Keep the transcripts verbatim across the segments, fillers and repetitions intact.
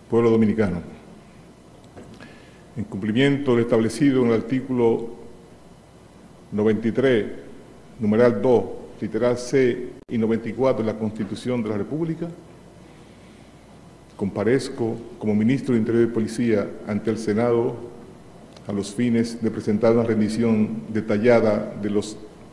pueblo dominicano. En cumplimiento de lo establecido en el artículo noventa y tres, numeral dos, literal C y noventa y cuatro de la Constitución de la República, comparezco como Ministro de Interior y Policía ante el Senado a los fines de presentar una rendición detallada de los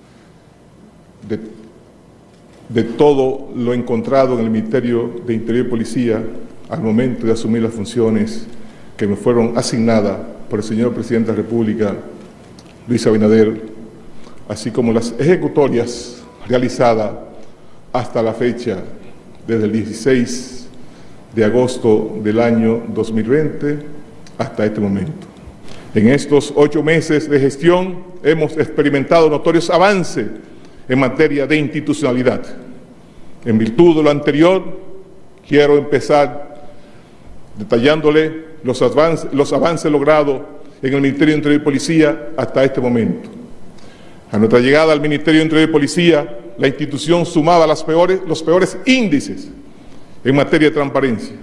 de, de todo lo encontrado en el Ministerio de Interior y Policía al momento de asumir las funciones que me fueron asignadas por el señor Presidente de la República, Luis Abinader, así como las ejecutorias realizadas hasta la fecha, desde el dieciséis de agosto del año dos mil veinte hasta este momento. En estos ocho meses de gestión hemos experimentado notorios avances en materia de institucionalidad. En virtud de lo anterior, quiero empezar detallándole los avances, los avances logrados en el Ministerio de Interior y Policía hasta este momento. A nuestra llegada al Ministerio de Interior y Policía, la institución sumaba las peores, los peores índices en materia de transparencia.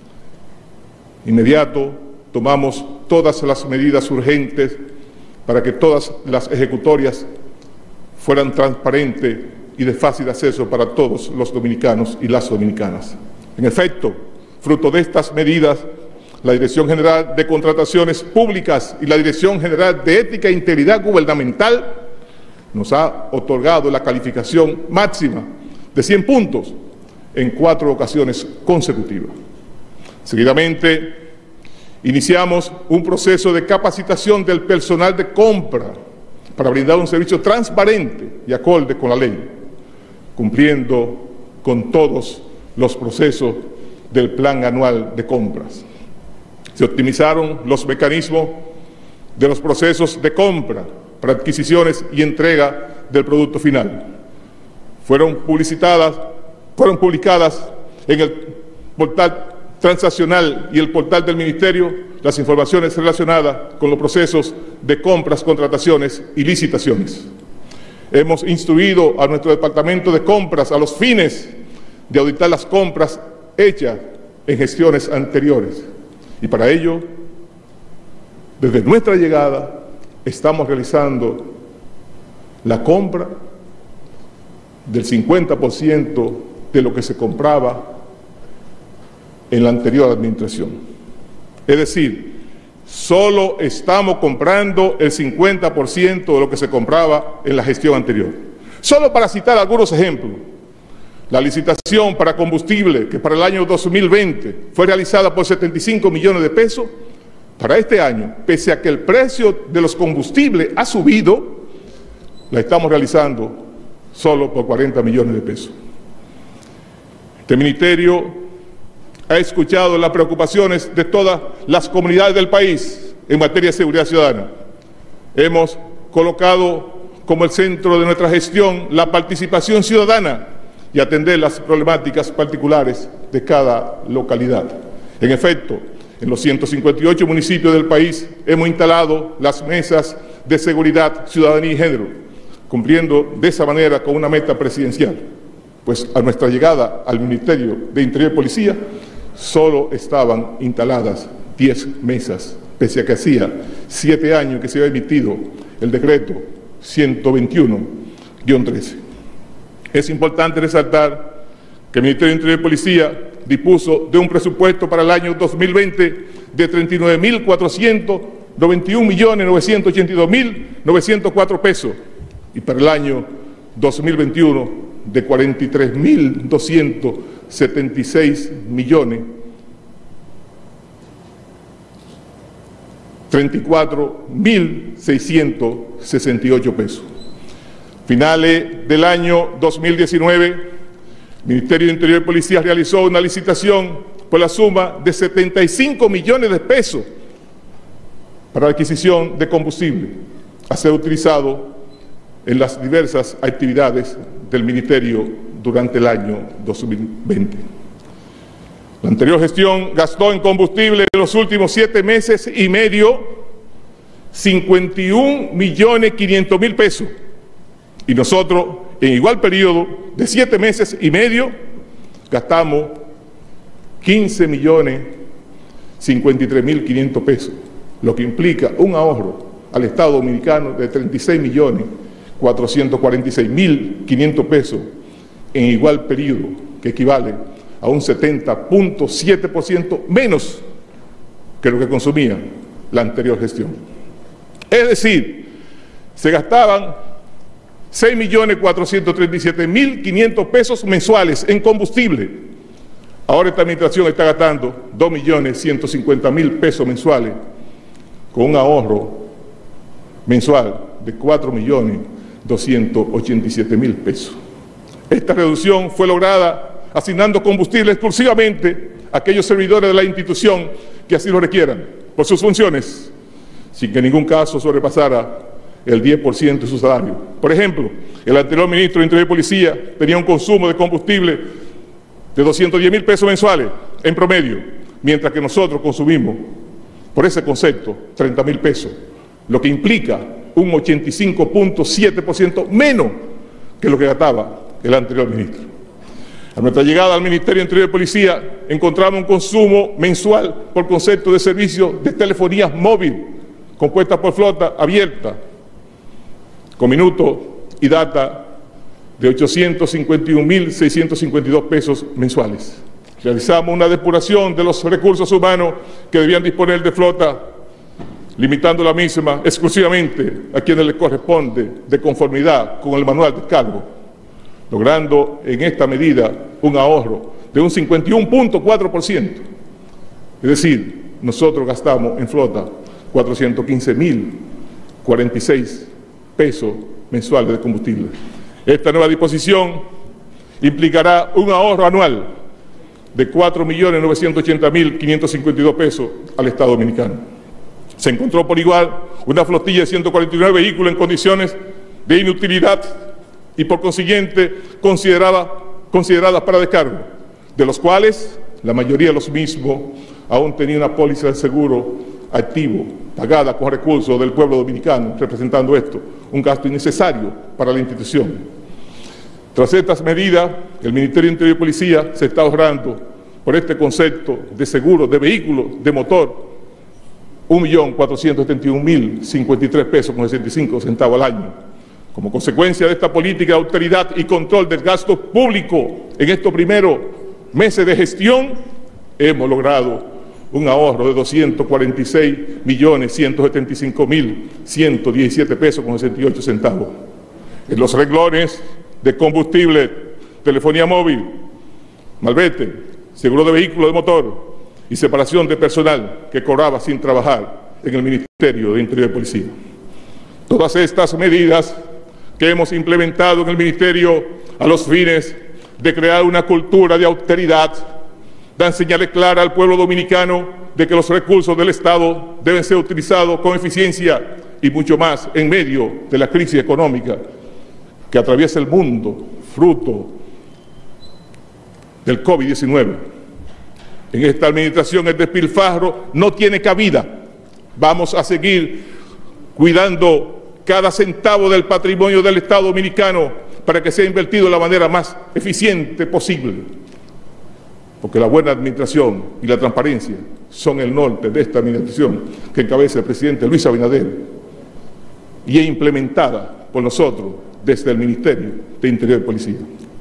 Inmediato tomamos todas las medidas urgentes para que todas las ejecutorias fueran transparentes y de fácil acceso para todos los dominicanos y las dominicanas. En efecto, fruto de estas medidas, la Dirección General de Contrataciones Públicas y la Dirección General de Ética e Integridad Gubernamental nos ha otorgado la calificación máxima de cien puntos en cuatro ocasiones consecutivas. Seguidamente, iniciamos un proceso de capacitación del personal de compra para brindar un servicio transparente y acorde con la ley, cumpliendo con todos los procesos del Plan Anual de Compras. Se optimizaron los mecanismos de los procesos de compra para adquisiciones y entrega del producto final. Fueron publicitadas, fueron publicadas en el portal transaccional y el portal del Ministerio las informaciones relacionadas con los procesos de compras, contrataciones y licitaciones. Hemos instruido a nuestro Departamento de Compras a los fines de auditar las compras hechas en gestiones anteriores. Y para ello, desde nuestra llegada, estamos realizando la compra del cincuenta por ciento de lo que se compraba en la anterior administración. Es decir, solo estamos comprando el cincuenta por ciento de lo que se compraba en la gestión anterior. Solo para citar algunos ejemplos, la licitación para combustible, que para el año dos mil veinte fue realizada por setenta y cinco millones de pesos, para este año, pese a que el precio de los combustibles ha subido, la estamos realizando solo por cuarenta millones de pesos. Este ministerio ha escuchado las preocupaciones de todas las comunidades del país en materia de seguridad ciudadana. Hemos colocado como el centro de nuestra gestión la participación ciudadana y atender las problemáticas particulares de cada localidad. En efecto, en los ciento cincuenta y ocho municipios del país hemos instalado las mesas de seguridad, ciudadanía y género, cumpliendo de esa manera con una meta presidencial, pues a nuestra llegada al Ministerio de Interior y Policía solo estaban instaladas diez mesas, pese a que hacía siete años que se había emitido el decreto ciento veintiuno guión trece. Es importante resaltar que el Ministerio de Interior y Policía dispuso de un presupuesto para el año dos mil veinte de treinta y nueve mil cuatrocientos noventa y un millones novecientos ochenta y dos mil novecientos cuatro pesos y para el año dos mil veintiuno de cuarenta y tres mil doscientos setenta y seis millones treinta y cuatro mil seiscientos sesenta y ocho pesos. Finales del año dos mil diecinueve, el Ministerio de Interior y Policía realizó una licitación por la suma de setenta y cinco millones de pesos para la adquisición de combustible a ser utilizado en las diversas actividades del Ministerio durante el año dos mil veinte. La anterior gestión gastó en combustible en los últimos siete meses y medio cincuenta y un millones quinientos mil pesos. Y nosotros, en igual periodo de siete meses y medio, gastamos quince millones cincuenta y tres mil quinientos pesos, lo que implica un ahorro al Estado Dominicano de treinta y seis millones cuatrocientos cuarenta y seis mil quinientos pesos en igual periodo, que equivale a un setenta punto siete por ciento menos que lo que consumía la anterior gestión. Es decir, se gastaban seis millones cuatrocientos treinta y siete mil quinientos pesos mensuales en combustible. Ahora esta administración está gastando dos millones ciento cincuenta mil pesos mensuales, con un ahorro mensual de cuatro millones doscientos ochenta y siete mil pesos. Esta reducción fue lograda asignando combustible exclusivamente a aquellos servidores de la institución que así lo requieran por sus funciones, sin que en ningún caso sobrepasara el diez por ciento de su salario. Por ejemplo, el anterior ministro de Interior y Policía tenía un consumo de combustible de doscientos diez mil pesos mensuales en promedio, mientras que nosotros consumimos, por ese concepto, treinta mil pesos, lo que implica un ochenta y cinco punto siete por ciento menos que lo que gastaba el anterior ministro. A nuestra llegada al Ministerio de Interior y Policía encontramos un consumo mensual por concepto de servicio de telefonía móvil, compuesta por flota abierta, con minutos y data de ochocientos cincuenta y un mil seiscientos cincuenta y dos pesos mensuales. Realizamos una depuración de los recursos humanos que debían disponer de flota, limitando la misma exclusivamente a quienes les corresponde de conformidad con el manual de cargo, logrando en esta medida un ahorro de un cincuenta y uno punto cuatro por ciento. Es decir, nosotros gastamos en flota cuatrocientos quince mil cuarenta y seis pesos mensuales de combustible. Esta nueva disposición implicará un ahorro anual de cuatro millones novecientos ochenta mil quinientos cincuenta y dos pesos al Estado Dominicano. Se encontró por igual una flotilla de ciento cuarenta y nueve vehículos en condiciones de inutilidad y por consiguiente considerada, consideradas para descargo, de los cuales la mayoría de los mismos aún tenía una póliza de seguro activo, pagada con recursos del pueblo dominicano, representando esto un gasto innecesario para la institución. Tras estas medidas, el Ministerio de Interior y Policía se está ahorrando por este concepto de seguro de vehículos de motor un millón cuatrocientos setenta y un mil cincuenta y tres pesos con sesenta y cinco centavos al año. Como consecuencia de esta política de austeridad y control del gasto público en estos primeros meses de gestión, hemos logrado un ahorro de doscientos cuarenta y seis millones ciento setenta y cinco mil ciento diecisiete pesos con sesenta y ocho centavos. En los renglones de combustible, telefonía móvil, malvete, seguro de vehículo de motor y separación de personal que cobraba sin trabajar en el Ministerio de Interior y Policía. Todas estas medidas que hemos implementado en el Ministerio a los fines de crear una cultura de austeridad dan señales claras al pueblo dominicano de que los recursos del Estado deben ser utilizados con eficiencia y mucho más en medio de la crisis económica que atraviesa el mundo, fruto del COVID diecinueve. En esta administración el despilfarro no tiene cabida. Vamos a seguir cuidando cada centavo del patrimonio del Estado Dominicano para que sea invertido de la manera más eficiente posible. Porque la buena administración y la transparencia son el norte de esta administración que encabeza el presidente Luis Abinader y es implementada por nosotros desde el Ministerio de Interior y Policía.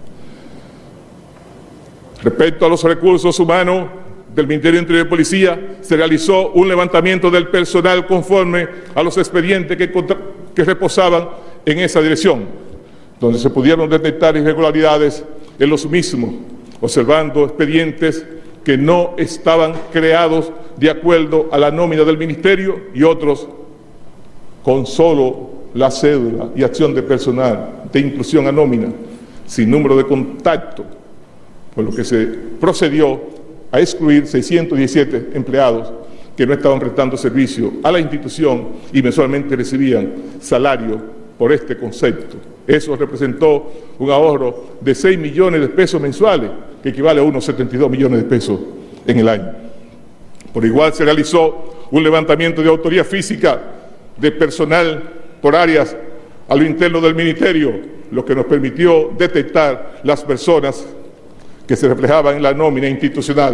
Respecto a los recursos humanos del Ministerio de Interior y Policía, se realizó un levantamiento del personal conforme a los expedientes que, que reposaban en esa dirección, donde se pudieron detectar irregularidades en los mismos, observando expedientes que no estaban creados de acuerdo a la nómina del Ministerio y otros con solo la cédula y acción de personal de inclusión a nómina, sin número de contacto, por lo que se procedió a excluir seiscientos diecisiete empleados que no estaban prestando servicio a la institución y mensualmente recibían salario por este concepto. Eso representó un ahorro de seis millones de pesos mensuales, que equivale a unos setenta y dos millones de pesos en el año. Por igual se realizó un levantamiento de autoría física de personal por áreas a lo interno del Ministerio, lo que nos permitió detectar las personas que se reflejaban en la nómina institucional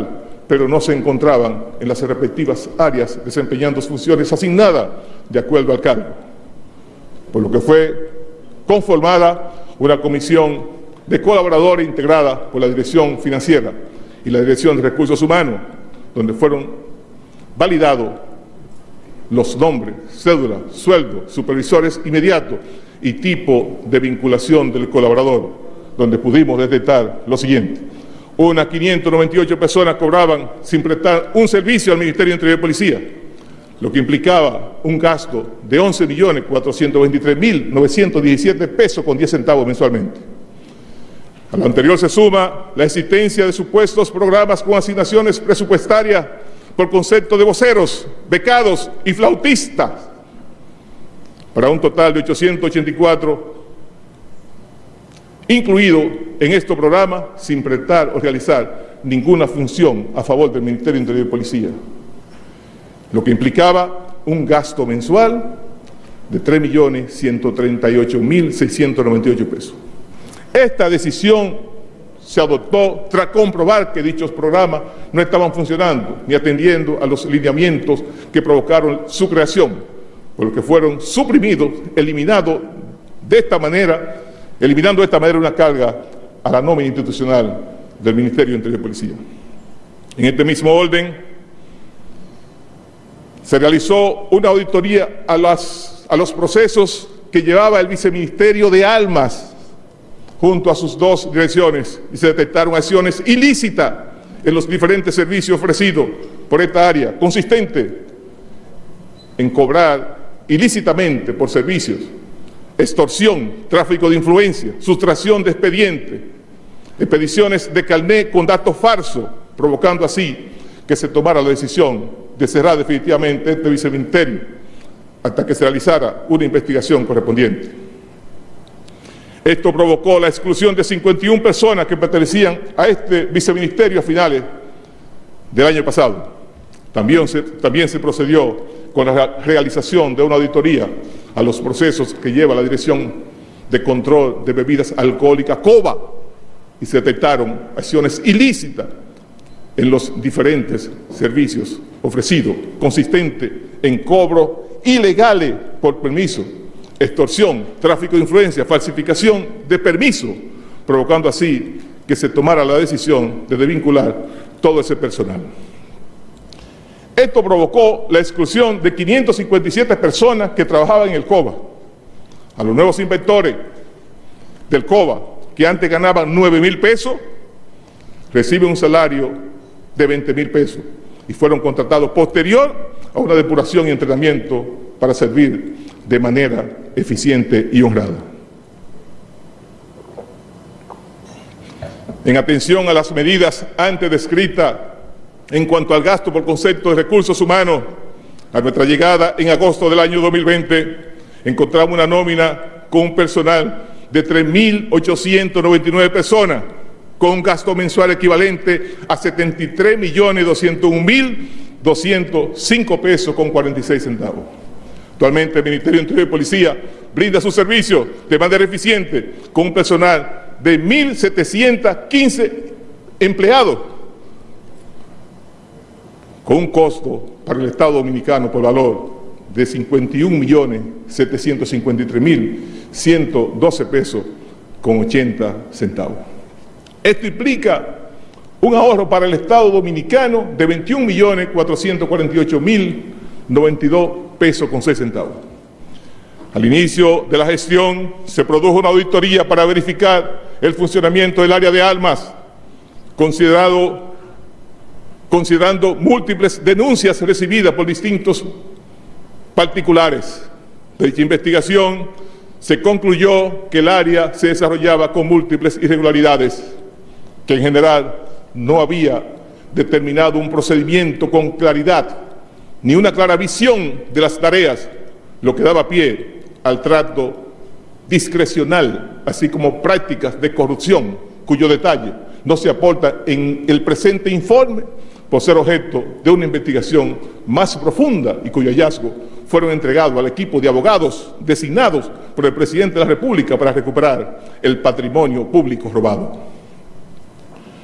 pero no se encontraban en las respectivas áreas desempeñando funciones asignadas de acuerdo al cargo, por lo que fue conformada una comisión de colaboradores integrada por la Dirección Financiera y la Dirección de Recursos Humanos, donde fueron validados los nombres, cédulas, sueldos, supervisores inmediatos y tipo de vinculación del colaborador, donde pudimos detectar lo siguiente. Unas quinientas noventa y ocho personas cobraban sin prestar un servicio al Ministerio de Interior y Policía, lo que implicaba un gasto de once millones cuatrocientos veintitrés mil novecientos diecisiete pesos con diez centavos mensualmente. A lo anterior se suma la existencia de supuestos programas con asignaciones presupuestarias por concepto de voceros, becados y flautistas, para un total de ochocientos ochenta y cuatro incluido en este programa sin prestar o realizar ninguna función a favor del Ministerio de Interior y Policía, lo que implicaba un gasto mensual de tres millones ciento treinta y ocho mil seiscientos noventa y ocho pesos. Esta decisión se adoptó tras comprobar que dichos programas no estaban funcionando ni atendiendo a los lineamientos que provocaron su creación, por lo que fueron suprimidos, eliminados de esta manera, eliminando de esta manera una carga a la nómina institucional del Ministerio de Interior y Policía. En este mismo orden, se realizó una auditoría a, las, a los procesos que llevaba el Viceministerio de Almas junto a sus dos direcciones y se detectaron acciones ilícitas en los diferentes servicios ofrecidos por esta área, consistente en cobrar ilícitamente por servicios, extorsión, tráfico de influencia, sustracción de expedientes, expediciones de carnet con datos falsos, provocando así que se tomara la decisión de cerrar definitivamente este viceministerio hasta que se realizara una investigación correspondiente. Esto provocó la exclusión de cincuenta y una personas que pertenecían a este viceministerio a finales del año pasado. También se, también se procedió con la realización de una auditoría a los procesos que lleva la Dirección de Control de Bebidas Alcohólicas, COBA, y se detectaron acciones ilícitas en los diferentes servicios ofrecidos, consistentes en cobro ilegales por permiso, extorsión, tráfico de influencia, falsificación de permiso, provocando así que se tomara la decisión de desvincular todo ese personal. Esto provocó la exclusión de quinientas cincuenta y siete personas que trabajaban en el COBA. A los nuevos inspectores del COBA, que antes ganaban nueve mil pesos, reciben un salario de veinte mil pesos y fueron contratados posterior a una depuración y entrenamiento para servir de manera eficiente y honrada. En atención a las medidas antes descritas en cuanto al gasto por concepto de recursos humanos, a nuestra llegada en agosto del año dos mil veinte, encontramos una nómina con un personal de tres mil ochocientas noventa y nueve personas, con un gasto mensual equivalente a setenta y tres millones doscientos un mil doscientos cinco pesos con cuarenta y seis centavos. Actualmente el Ministerio de Interior y Policía brinda sus servicios de manera eficiente con un personal de mil setecientos quince empleados, con un costo para el Estado Dominicano por valor de cincuenta y un millones setecientos cincuenta y tres mil ciento doce pesos con ochenta centavos. Esto implica un ahorro para el Estado Dominicano de veintiún millones cuatrocientos cuarenta y ocho mil noventa y dos pesos con seis centavos. Al inicio de la gestión se produjo una auditoría para verificar el funcionamiento del área de Almas, considerado, considerando múltiples denuncias recibidas por distintos particulares. De dicha investigación se concluyó que el área se desarrollaba con múltiples irregularidades, que en general no había determinado un procedimiento con claridad, ni una clara visión de las tareas, lo que daba pie al trato discrecional, así como prácticas de corrupción, cuyo detalle no se aporta en el presente informe por ser objeto de una investigación más profunda y cuyo hallazgo fueron entregados al equipo de abogados designados por el presidente de la República para recuperar el patrimonio público robado.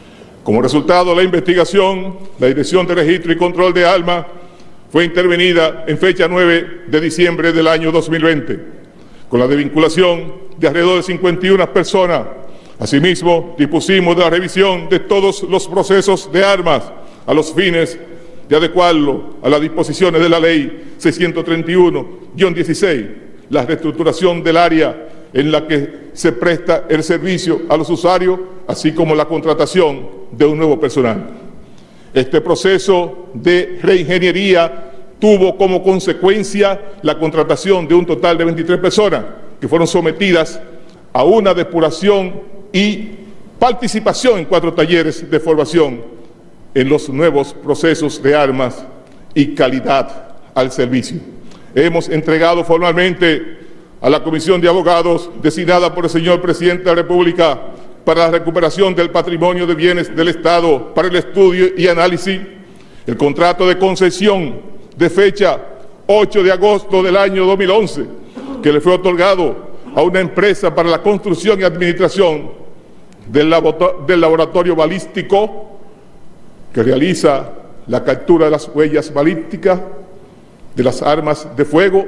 Como resultado de la investigación, la Dirección de Registro y Control de Armas fue intervenida en fecha nueve de diciembre del año dos mil veinte, con la desvinculación de alrededor de cincuenta y una personas. Asimismo, dispusimos de la revisión de todos los procesos de armas a los fines de adecuarlo a las disposiciones de la Ley seiscientos treinta y uno guión dieciséis, la reestructuración del área en la que se presta el servicio a los usuarios, así como la contratación de un nuevo personal. Este proceso de reingeniería tuvo como consecuencia la contratación de un total de veintitrés personas que fueron sometidas a una depuración y participación en cuatro talleres de formación en los nuevos procesos de armas y calidad al servicio. Hemos entregado formalmente a la Comisión de Abogados designada por el señor Presidente de la República para la recuperación del patrimonio de bienes del Estado para el estudio y análisis el contrato de concesión de fecha ocho de agosto del año dos mil once, que le fue otorgado a una empresa para la construcción y administración del laboratorio balístico que realiza la captura de las huellas balísticas de las armas de fuego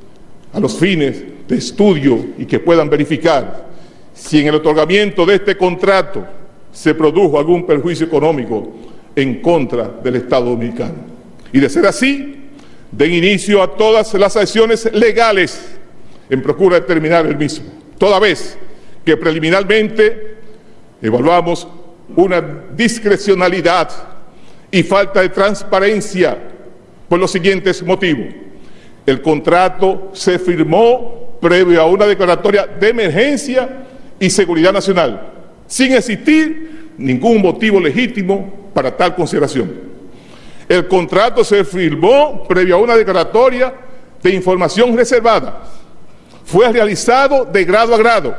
a los fines de estudio y que puedan verificar si en el otorgamiento de este contrato se produjo algún perjuicio económico en contra del Estado Dominicano. Y de ser así, den inicio a todas las acciones legales en procura de terminar el mismo, toda vez que preliminarmente evaluamos una discrecionalidad y falta de transparencia por los siguientes motivos. El contrato se firmó previo a una declaratoria de emergencia y seguridad nacional, sin existir ningún motivo legítimo para tal consideración. El contrato se firmó previo a una declaratoria de información reservada. Fue realizado de grado a grado.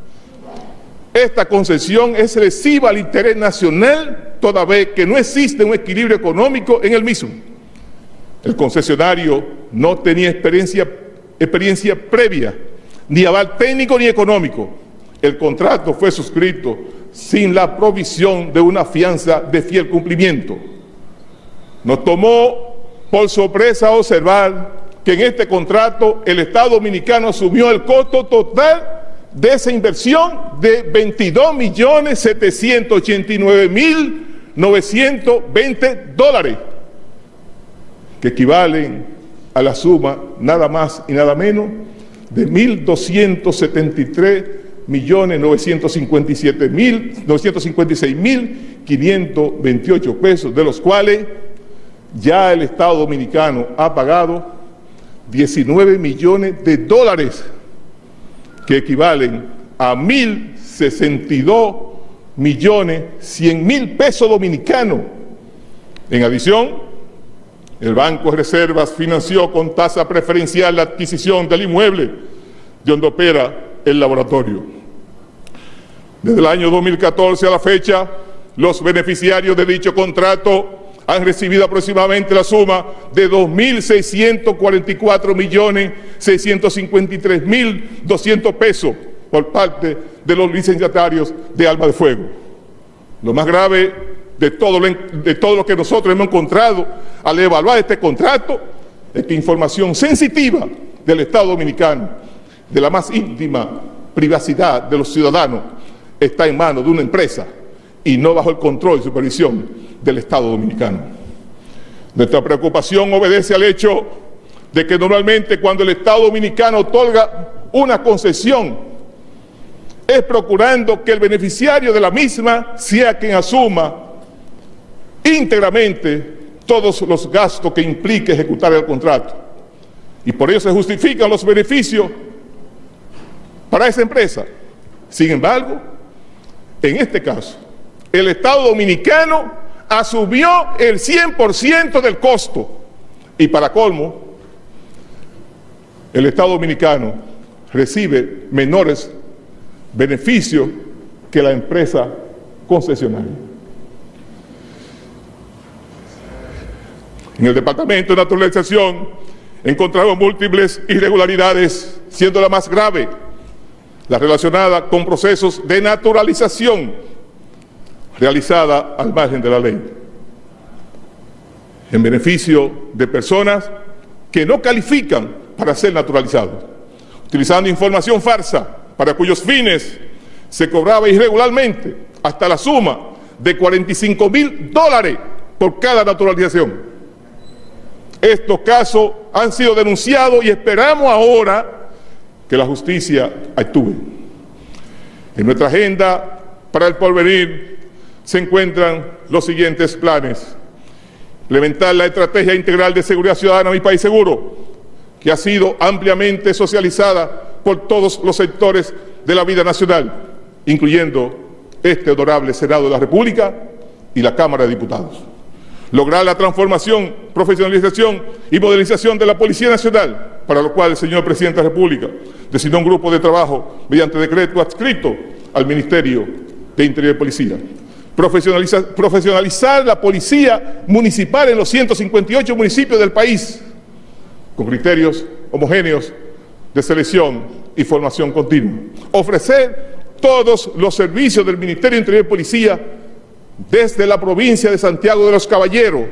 Esta concesión es lesiva al interés nacional, toda vez que no existe un equilibrio económico en el mismo. El concesionario no tenía experiencia, experiencia previa, ni aval técnico ni económico. El contrato fue suscrito sin la provisión de una fianza de fiel cumplimiento. Nos tomó por sorpresa observar que en este contrato el Estado Dominicano asumió el costo total de esa inversión de veintidós millones setecientos ochenta y nueve mil novecientos veinte dólares, que equivalen a la suma nada más y nada menos de mil doscientos setenta y tres millones novecientos cincuenta y siete mil novecientos cincuenta y seis mil quinientos veintiocho pesos, de los cuales ya el Estado Dominicano ha pagado diecinueve millones de dólares, que equivalen a mil sesenta y dos millones cien mil pesos dominicanos. En adición, el Banco de Reservas financió con tasa preferencial la adquisición del inmueble de donde opera el laboratorio. Desde el año dos mil catorce a la fecha, los beneficiarios de dicho contrato han recibido aproximadamente la suma de dos mil seiscientos cuarenta y cuatro millones seiscientos cincuenta y tres mil doscientos pesos por parte de los licenciatarios de armas de fuego. Lo más grave de todo, lo, de todo lo que nosotros hemos encontrado al evaluar este contrato es que información sensitiva del Estado Dominicano, de la más íntima privacidad de los ciudadanos, está en manos de una empresa y no bajo el control y supervisión del Estado Dominicano. Nuestra preocupación obedece al hecho de que normalmente cuando el Estado Dominicano otorga una concesión es procurando que el beneficiario de la misma sea quien asuma íntegramente todos los gastos que implique ejecutar el contrato. Y por ello se justifican los beneficios para esa empresa. Sin embargo, en este caso, el Estado Dominicano asumió el cien por ciento del costo y, para colmo, el Estado Dominicano recibe menores beneficios que la empresa concesionaria. En el Departamento de Naturalización encontraron múltiples irregularidades, siendo la más grave la relacionada con procesos de naturalización realizada al margen de la ley, en beneficio de personas que no califican para ser naturalizados, utilizando información farsa para cuyos fines se cobraba irregularmente hasta la suma de cuarenta y cinco mil dólares por cada naturalización. Estos casos han sido denunciados y esperamos ahora que la justicia actúe. En nuestra agenda para el porvenir se encuentran los siguientes planes: implementar la Estrategia Integral de Seguridad Ciudadana Mi País Seguro, que ha sido ampliamente socializada por todos los sectores de la vida nacional, incluyendo este honorable Senado de la República y la Cámara de Diputados. Lograr la transformación, profesionalización y modernización de la Policía Nacional, para lo cual el señor Presidente de la República designó un grupo de trabajo mediante decreto adscrito al Ministerio de Interior y Policía. Profesionalizar, profesionalizar la policía municipal en los ciento cincuenta y ocho municipios del país, con criterios homogéneos de selección y formación continua. Ofrecer todos los servicios del Ministerio de Interior y Policía desde la provincia de Santiago de los Caballeros,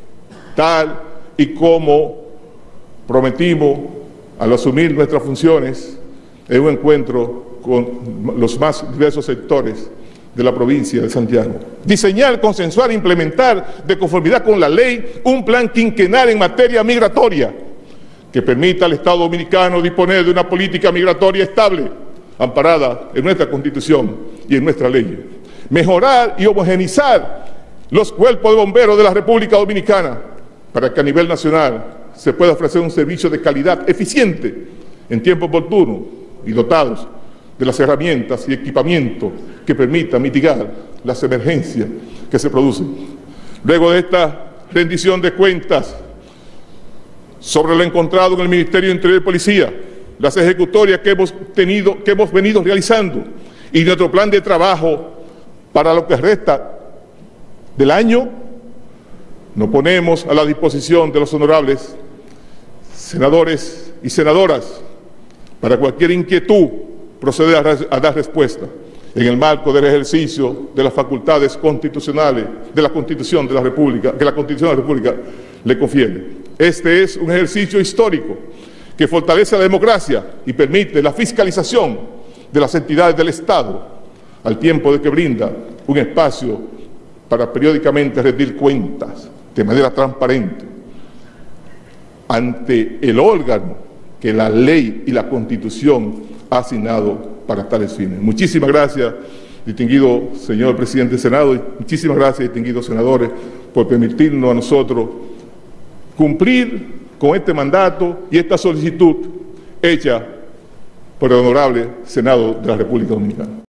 tal y como prometimos al asumir nuestras funciones en un encuentro con los más diversos sectores de la provincia de Santiago. Diseñar, consensuar e implementar de conformidad con la ley un plan quinquenal en materia migratoria que permita al Estado dominicano disponer de una política migratoria estable, amparada en nuestra Constitución y en nuestra ley. Mejorar y homogeneizar los cuerpos de bomberos de la República Dominicana para que a nivel nacional se pueda ofrecer un servicio de calidad eficiente en tiempo oportuno y dotados de las herramientas y equipamiento que permitan mitigar las emergencias que se producen. Luego de esta rendición de cuentas sobre lo encontrado en el Ministerio de Interior y Policía, las ejecutorias que hemos tenido, que hemos venido realizando y nuestro plan de trabajo para lo que resta del año, nos ponemos a la disposición de los honorables senadores y senadoras para cualquier inquietud proceder a, a dar respuesta en el marco del ejercicio de las facultades constitucionales de la Constitución de la República, que la Constitución de la República le confiere. Este es un ejercicio histórico que fortalece la democracia y permite la fiscalización de las entidades del Estado, al tiempo de que brinda un espacio para periódicamente rendir cuentas de manera transparente ante el órgano que la ley y la Constitución ha asignado para tales fines. Muchísimas gracias, distinguido señor Presidente del Senado, y muchísimas gracias, distinguidos senadores, por permitirnos a nosotros cumplir con este mandato y esta solicitud hecha por el honorable Senado de la República Dominicana.